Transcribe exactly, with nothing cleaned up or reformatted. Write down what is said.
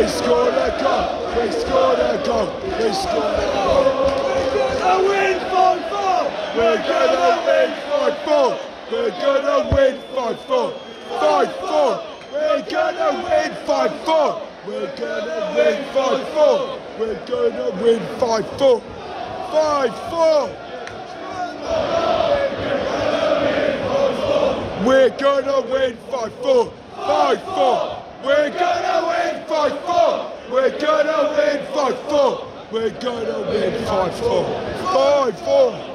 We scored a goal. We scored a goal. We scored a goal. We're gonna win five four. We're gonna win five four. We're gonna win five four. Five four. We're gonna win five four. We're gonna win five four. We're gonna win five four. Five four. We're gonna win five four. Five four. We're gonna win five four. We're gonna win five four. We're gonna win five four. Five four.